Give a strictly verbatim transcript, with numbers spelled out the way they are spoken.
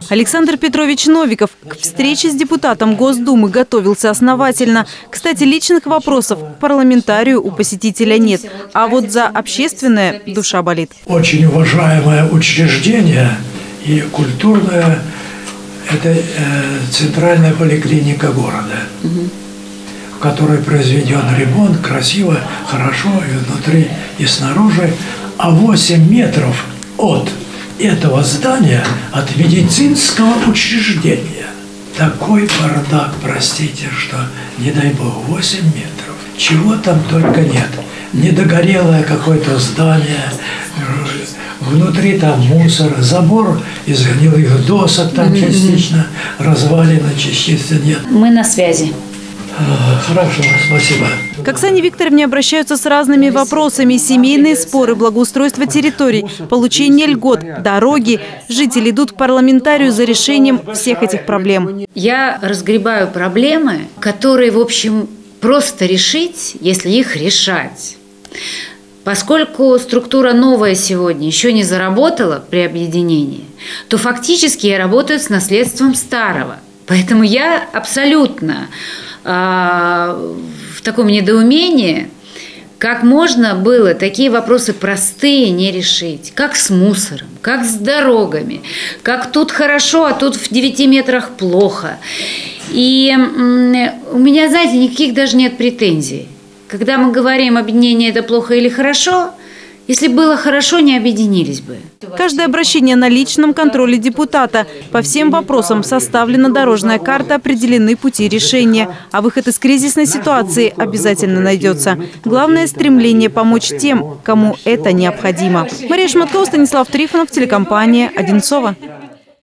Александр Петрович Новиков к встрече с депутатом Госдумы готовился основательно. Кстати, личных вопросов к парламентарию у посетителя нет. А вот за общественное душа болит. Очень уважаемое учреждение и культурное – это э, центральная поликлиника города, угу. в которой произведен ремонт красиво, хорошо и внутри, и снаружи. А восемь метров от этого здания, от медицинского учреждения, такой бардак, простите, что не дай бог, восемь метров. Чего там только нет. Недогорелое какое-то здание, внутри там мусор, забор из гнилых досок там mm-hmm. частично развалено, частично нет. Мы на связи. Хорошо, спасибо. К Оксане Викторовне обращаются с разными вопросами. Семейные споры, благоустройство территорий, получение льгот, дороги. Жители идут к парламентарию за решением всех этих проблем. Я разгребаю проблемы, которые, в общем, просто решить, если их решать. Поскольку структура новая сегодня еще не заработала при объединении, то фактически я работаю с наследством старого. Поэтому я абсолютно э, в таком недоумении, как можно было такие вопросы простые не решить. Как с мусором, как с дорогами, как тут хорошо, а тут в девяти метрах плохо. И э, у меня, знаете, никаких даже нет претензий. Когда мы говорим, объединение – это плохо или хорошо, если было хорошо, не объединились бы. Каждое обращение на личном контроле депутата. По всем вопросам составлена дорожная карта, определены пути решения. А выход из кризисной ситуации обязательно найдется. Главное – стремление помочь тем, кому это необходимо. Мария Шматкова, Станислав Трифонов, телекомпания «Одинцово».